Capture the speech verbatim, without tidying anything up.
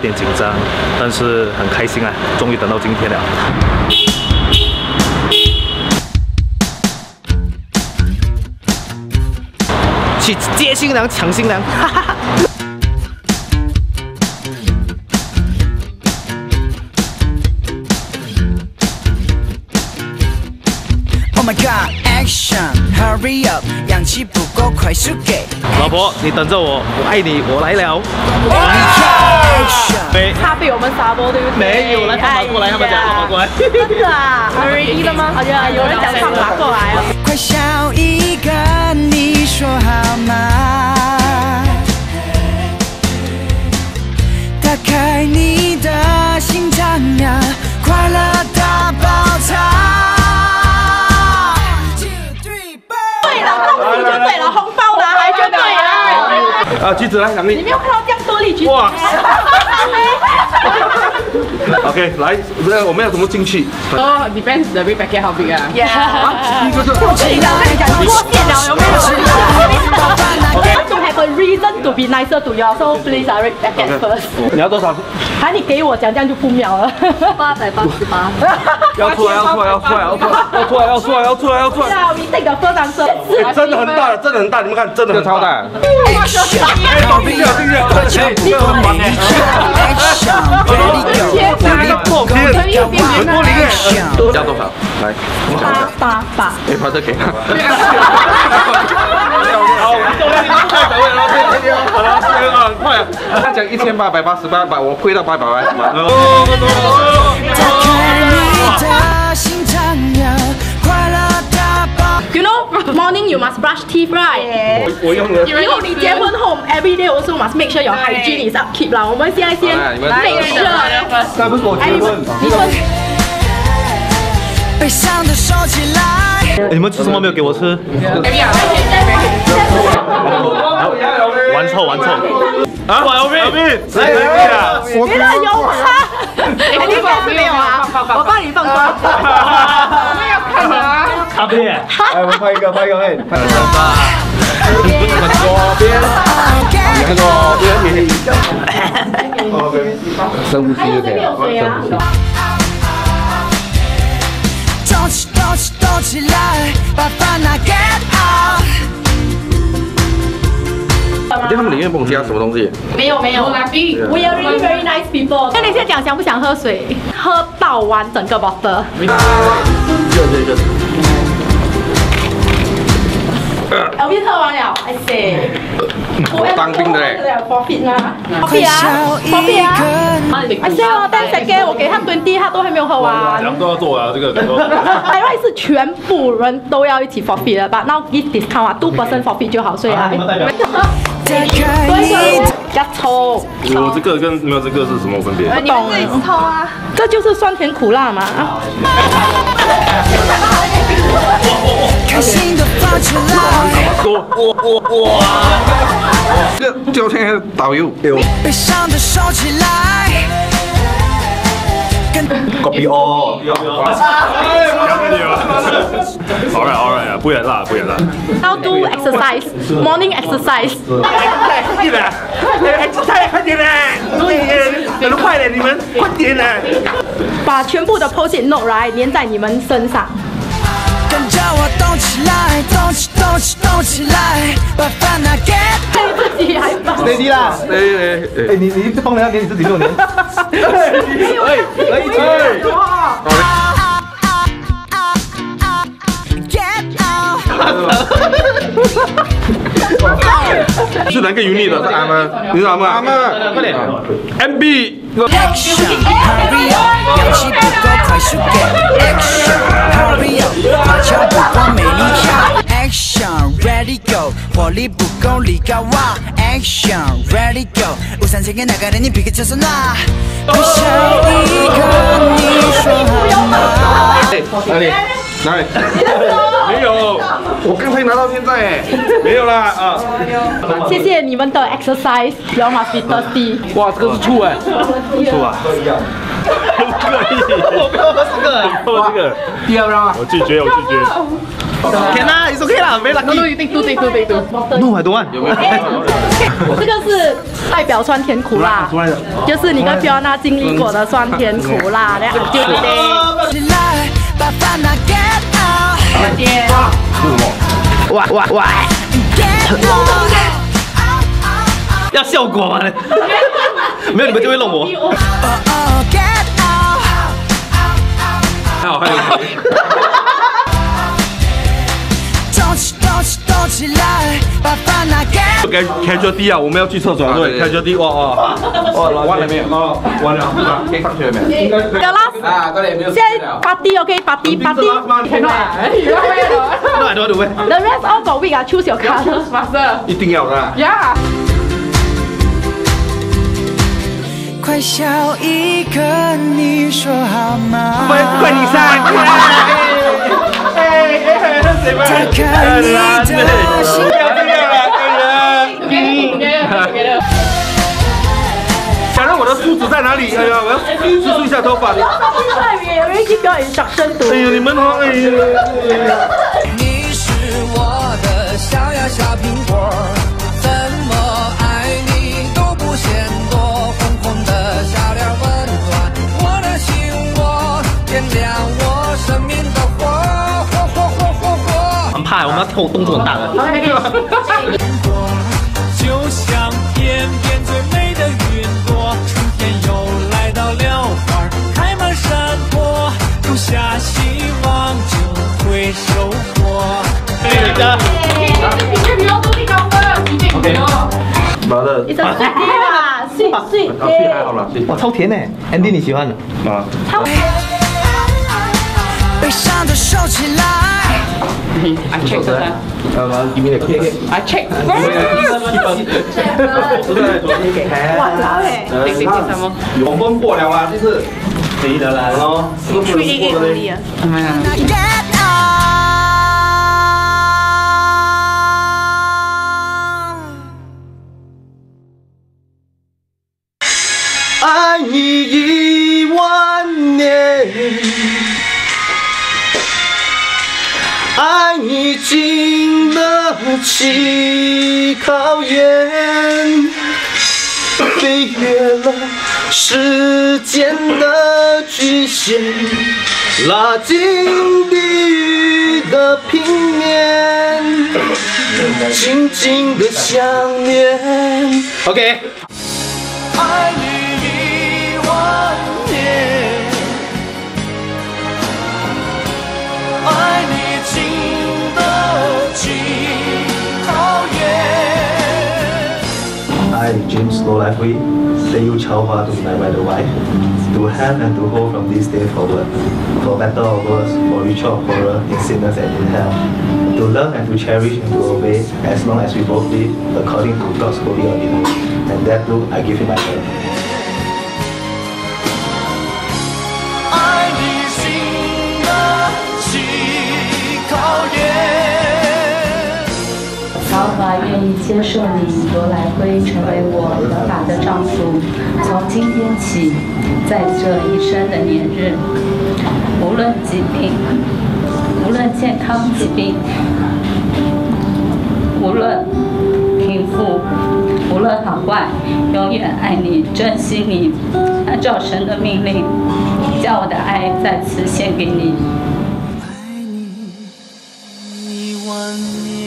点紧张，但是很开心啊，终于等到今天了。 去接新娘，抢新娘，哈哈哈。Oh my god, action, hurry up， 氧气不够，快速给。老婆，你等着我，我爱你，我来了。没， 他被我们撒播，对不对？ 没有，来放马过来，他们讲放马过来。 真的啊 ，ready 了吗？好像有人讲放马过来了。快笑一个，你说好吗？打开你的心脏呀，快乐大爆炸。 对了，恭喜就对了，红包拿来就对了。 啊，橘子来，两粒。 你没有看到这样多粒橘子？ 哇 ！OK， 来，这我们要怎么进去？ 哦 ，depends the big packet how big 啊。 Yeah。 第一个是。 我跟你讲，过线了有没有 ？Okay. To have a reason to be nicer to you, so please I read packet first. 你要多少？ 还你给我讲，这样就不秒了。八百八十八。 要出来，要出来，要出来，要出来，要出来，要出来，要出来，要出来。 对啊，我 take the first answer。 哎，真的很大，真的很大，你们看，真的很超大。哎，放进去，放进去，哎，这个很满哎。破皮，很多零哎。要多少？来， 八八八。 哎，把这给他。好，太百位了，好了，啊，快啊！他讲一千八百八十八，把我亏到八百八十八。 You know, morning you must brush teeth, right? 我用了。 以后你结婚后 every day also must make sure your hygiene is upkeep 啦。我们现在先 make sure。 那不是我结婚。 你说。悲伤的收起来。 你们吃什么没有给我吃？玩臭玩臭。啊，玩 L V， 来来来， 我觉得有吗？你应该是没有啊，我帮你放出来。我们要看啊。 咖啡。 来，我们拍一个，拍一个，哎，拍一个。 左边，左边，左边。深呼吸就可以了，深呼吸。 动起动起动起来，把烦恼 get out。 他们里面不加什么东西？ 没有没有 ，We are really very nice people。那你现在讲想不想喝水？喝到完整个 bottle。 热热热。 L V 喝完了，哎塞。 我当兵的嘞。 Forfeit 吗 ？Forfeit 啊 ，Forfeit 啊。哎塞哦，但 second 我给他twenty，他都还没有喝完。 两都要做啊，这个。 海外是全部人都要一起 forfeit 的吧？那 give discount 啊 ，two percent forfeit 就好，所以啊。对对，要抽。 我这个跟没有这个是什么分别？ 不懂哎，抽啊，这就是酸甜苦辣嘛。开心的放出来。 哇哇哇！这个交通导游。 悲伤的收起来。 Copy all， 好了好了，不演辣不演辣。 Now do exercise, morning exercise。 快点啦！exercise 快点啦！对，很快点，你们快点啦！ 把全部的 post-it note 来粘在你们身上。跟着我动起来，动起动起动起来，把烦恼 get。自己还放。 steady 啦， 哎哎哎，你你帮人家粘，你自己没有粘。 哎，来一起。是哪个 unit 的？是阿妈，你是阿妈？阿妈，快点 ！M B。Action hurry up， 氧气不够，快速给 Action hurry up， 花枪不够美丽跳。Action ready go， 火力不够力高哇。Action ready go， 우산세계 나가는你比个就是那。快笑一个，你说好吗？ 哪里？哪里？没有，我刚才拿到现在哎，没有啦啊！ 谢谢你们的 exercise，you must be thirsty。 哇，这个是醋哎，醋啊！ 不可以，我不要喝这个， 喝这个， 第二张啊， 我拒绝，我拒绝。 Can 啊，it's okay 啦，没 No, no, lucky。 you think two, take two, take two. No, I don't want。有没有？ 这个是代表酸甜苦辣，就是你跟 Fiona 经历过的酸甜苦辣，然后就对。 把烦恼 get out， 爹， 喂喂喂， get out， 要效果吗？没有你们就会弄我。 oh oh get out， 还好还有。 动起动起动起来，把烦恼 get。 该 casual D 啊，我们要去厕所，对 casual D， 哇哇，哦，完了没有？哦，完了，可以上去了没有？ 的 last， 啊，快点，没有。 现在 party OK，party party。 No, I don't want to wear。 The rest all got week 啊 ，choose your color faster. 一定要的。 Yeah. 快笑一个，你说好吗？ 怪你噻！ 打开你的心。 不要这样了，客人。想让我的梳子在哪里？哎呀，我要梳梳一下头发。 有人 keep your instruction 读。 哎呀，你们好，哎呀。 你是我的小呀小苹果，怎么爱你都不嫌多，红红的小脸温暖我的心窝，点亮我生命的火，火火火火火。 很怕，我们要跳动作很大的。 就像天边最美的云朵，春天又来到了，花开满山坡，种下希望就会收获。 妈的。 It's a sweet day 啦，sweet sweet 啊，屁还好 day。 啦，屁。 哇，超甜呢 ，Andy 你喜欢的？ 啊。 悲伤的收起来。 I check the time. 呃，give me the cake。 I check. 哇塞嘞 Take take take some more. 有分过了啊，就是可以的啦，哦， ，three eight eight only 啊。 Get out。 爱你一万年，爱你经得起考验，飞越了时间的局限，拉近地狱的平面，紧紧的相恋。OK。 爱你一万年，爱你经得起考验。I, James Low Life Wei, say you Chao Hua to my better wife, to have and to hold from this day forward, for better or worse, for richer or poorer, in sickness and in health, to love and to cherish and to obey, as long as we both live, according to God's holy ordinance. And that too, I give you my love. 爱你经得起考验。 曹华愿意接受你罗来辉成为我合法的丈夫。从今天起，在这一生的年日，无论疾病，无论健康疾病，无论贫富。 无论好坏，永远爱你，珍惜你，按照神的命令，将我的爱再次献给你。 爱你一万年。